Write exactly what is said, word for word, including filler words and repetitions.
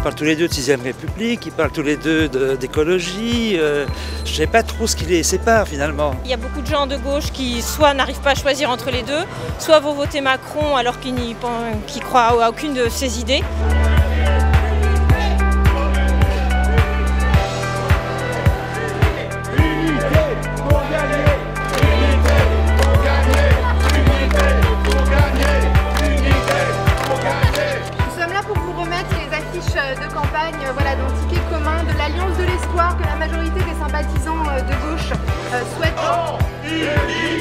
parlent tous les deux de sixième République, ils parlent tous les deux d'écologie. Euh, je ne sais pas trop ce qui les sépare finalement. Il y a beaucoup de gens de gauche qui soit n'arrivent pas à choisir entre les deux, soit vont voter Macron alors qu'ils n'y qu'ils croient à aucune de ses idées. De campagne, voilà, d'un ticket commun, de l'Alliance de l'espoir que la majorité des sympathisants de gauche souhaitent.